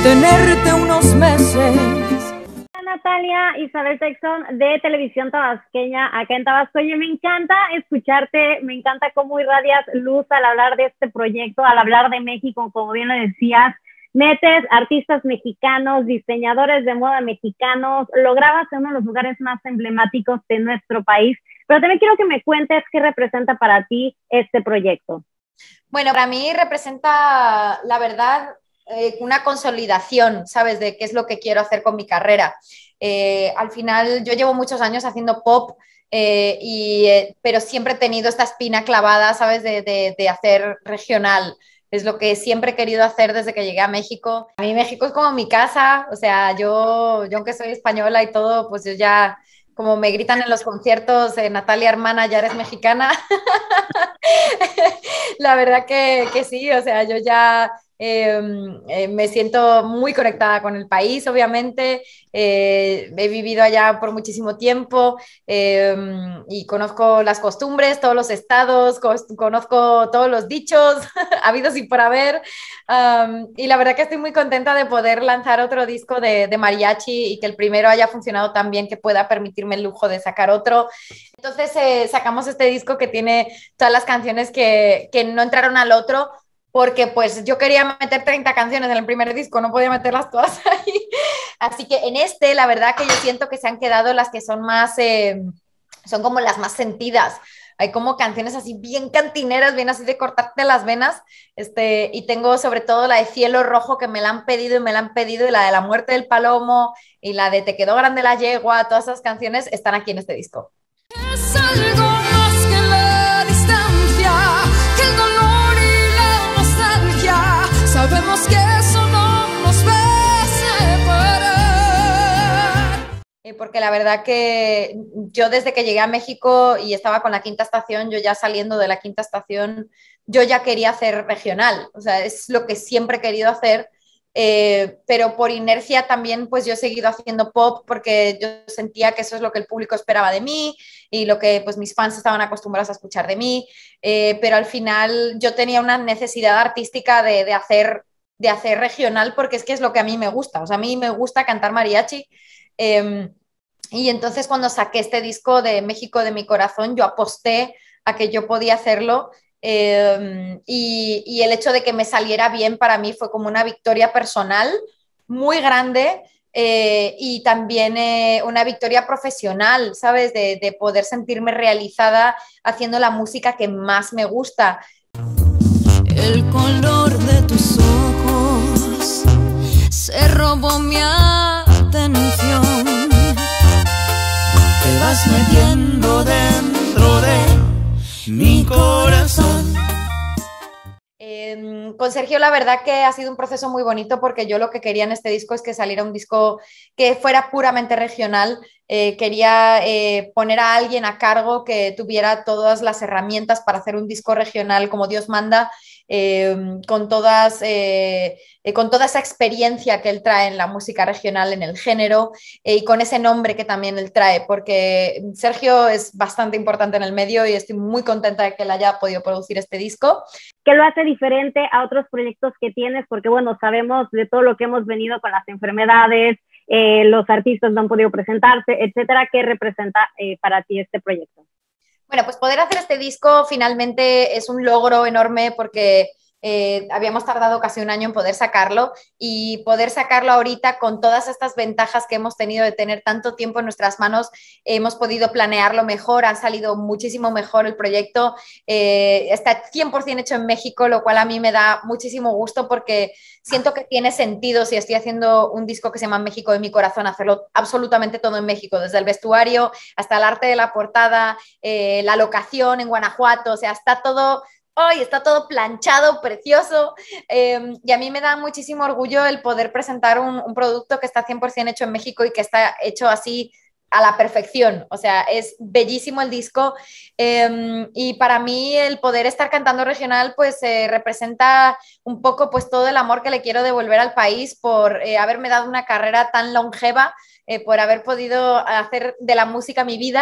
tenerte unos meses. Natalia Isabel Texon de Televisión Tabasqueña, acá en Tabasco. Oye, me encanta escucharte, me encanta cómo irradias luz al hablar de este proyecto, al hablar de México, como bien lo decías. Metes artistas mexicanos, diseñadores de moda mexicanos, lo grabas en uno de los lugares más emblemáticos de nuestro país, pero también quiero que me cuentes qué representa para ti este proyecto. Bueno, para mí representa, la verdad, una consolidación, ¿sabes? De qué es lo que quiero hacer con mi carrera. Al final, yo llevo muchos años haciendo pop, pero siempre he tenido esta espina clavada, ¿sabes? De hacer regional. Es lo que siempre he querido hacer desde que llegué a México. A mí México es como mi casa, o sea, yo aunque soy española y todo, pues yo ya, como me gritan en los conciertos, Natalia, hermana, ya eres mexicana. La verdad que sí, o sea, yo ya me siento muy conectada con el país, obviamente. He vivido allá por muchísimo tiempo y conozco las costumbres, todos los estados, conozco todos los dichos habidos y por haber. Y la verdad que estoy muy contenta de poder lanzar otro disco de mariachi y que el primero haya funcionado tan bien que pueda permitirme el lujo de sacar otro. Entonces sacamos este disco que tiene todas las canciones que no entraron al otro, porque pues yo quería meter 30 canciones en el primer disco, no podía meterlas todas ahí. Así que en este, la verdad que yo siento que se han quedado las que son más, son como las más sentidas. Hay como canciones así bien cantineras, bien así de cortarte las venas. Y tengo sobre todo la de Cielo Rojo, que me la han pedido y me la han pedido, y la de La Muerte del Palomo, y la de Te quedó grande la yegua. Todas esas canciones están aquí en este disco. Es algo más que la distancia, que el dolor y la nostalgia. Sabemos que eso no nos va a separar. Porque la verdad que yo desde que llegué a México y estaba con la Quinta Estación, yo ya saliendo de la Quinta Estación, yo ya quería hacer regional. O sea, es lo que siempre he querido hacer. Pero por inercia también pues yo he seguido haciendo pop porque yo sentía que eso es lo que el público esperaba de mí y lo que pues mis fans estaban acostumbrados a escuchar de mí, pero al final yo tenía una necesidad artística de hacer regional, porque es que es lo que a mí me gusta. O sea, a mí me gusta cantar mariachi, y entonces cuando saqué este disco de México de mi corazón, yo aposté a que yo podía hacerlo. Y el hecho de que me saliera bien para mí fue como una victoria personal muy grande, y también una victoria profesional, ¿sabes? De poder sentirme realizada haciendo la música que más me gusta. El color de tus ojos se robó mi atención. Te vas metiendo dentro de mi corazón. Con Sergio la verdad que ha sido un proceso muy bonito, porque yo lo que quería en este disco es que saliera un disco que fuera puramente regional. Quería poner a alguien a cargo que tuviera todas las herramientas para hacer un disco regional como Dios manda, con toda esa experiencia que él trae en la música regional, en el género, y con ese nombre que también él trae, porque Sergio es bastante importante en el medio y estoy muy contenta de que él haya podido producir este disco. ¿Qué lo hace diferente a otros proyectos que tienes? Porque bueno, sabemos de todo lo que hemos venido con las enfermedades, los artistas no han podido presentarse, etcétera. ¿Qué representa para ti este proyecto? Bueno, pues poder hacer este disco finalmente es un logro enorme, porque habíamos tardado casi un año en poder sacarlo, y poder sacarlo ahorita con todas estas ventajas que hemos tenido de tener tanto tiempo en nuestras manos, hemos podido planearlo mejor, ha salido muchísimo mejor el proyecto, está 100% hecho en México, lo cual a mí me da muchísimo gusto, porque siento que tiene sentido, si estoy haciendo un disco que se llama México de mi corazón, hacerlo absolutamente todo en México, desde el vestuario hasta el arte de la portada, la locación en Guanajuato, o sea, está todo... Hoy está todo planchado, precioso, y a mí me da muchísimo orgullo el poder presentar un producto que está 100% hecho en México y que está hecho así a la perfección. O sea, es bellísimo el disco, y para mí el poder estar cantando regional pues representa un poco pues todo el amor que le quiero devolver al país por haberme dado una carrera tan longeva, por haber podido hacer de la música mi vida,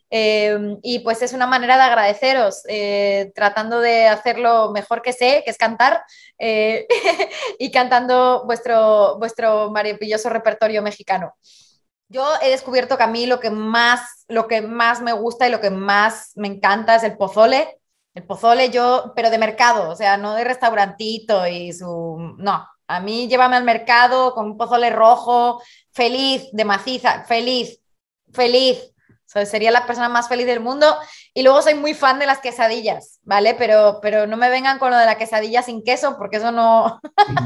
y pues es una manera de agradeceros, tratando de hacer lo mejor que sé, que es cantar, y cantando vuestro maravilloso repertorio mexicano. Yo he descubierto que a mí lo que más me gusta y lo que más me encanta es el pozole. El pozole yo, pero de mercado, o sea, no de restaurantito y su... No, a mí llévame al mercado con un pozole rojo, feliz, de maciza, feliz, feliz. O sea, sería la persona más feliz del mundo. Y luego soy muy fan de las quesadillas, ¿vale? Pero no me vengan con lo de la quesadilla sin queso, porque eso no...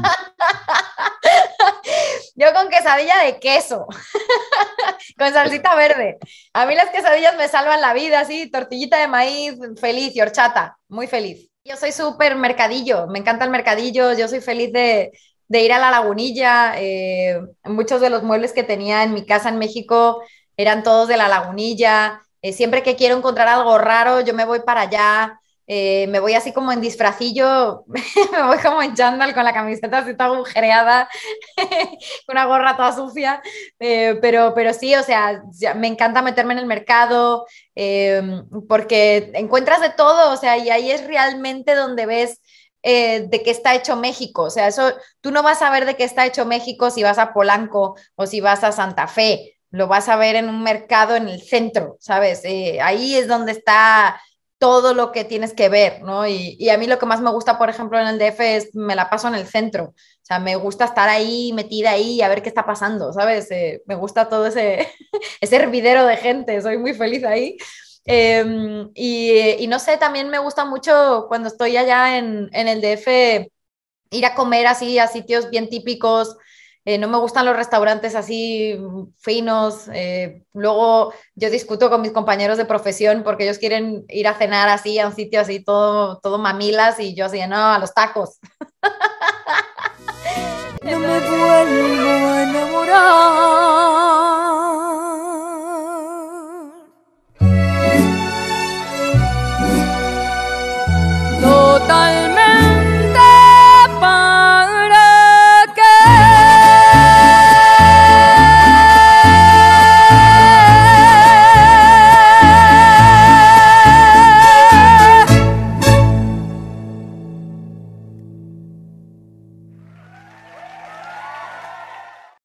Yo con quesadilla de queso, con salsita verde. A mí las quesadillas me salvan la vida, así, tortillita de maíz, feliz y horchata, muy feliz. Yo soy súper mercadillo, me encanta el mercadillo, yo soy feliz de ir a la Lagunilla. Muchos de los muebles que tenía en mi casa en México eran todos de la Lagunilla. Siempre que quiero encontrar algo raro, yo me voy para allá. Me voy así como en disfracillo, me voy como en chándal con la camiseta así toda agujereada, con una gorra toda sucia, pero sí, o sea, me encanta meterme en el mercado, porque encuentras de todo, o sea, y ahí es realmente donde ves de qué está hecho México. O sea, eso, tú no vas a ver de qué está hecho México si vas a Polanco o si vas a Santa Fe, lo vas a ver en un mercado en el centro, ¿sabes? Ahí es donde está todo lo que tienes que ver, ¿no? Y a mí lo que más me gusta, por ejemplo, en el DF es, me la paso en el centro. O sea, me gusta estar ahí, metida ahí, a ver qué está pasando, ¿sabes? Me gusta todo ese hervidero de gente, soy muy feliz ahí. Y no sé, también me gusta mucho cuando estoy allá en el DF ir a comer así a sitios bien típicos. No me gustan los restaurantes así finos. Luego yo discuto con mis compañeros de profesión porque ellos quieren ir a cenar así a un sitio así todo mamilas y yo así, no, a los tacos. No me vuelvo a enamorar.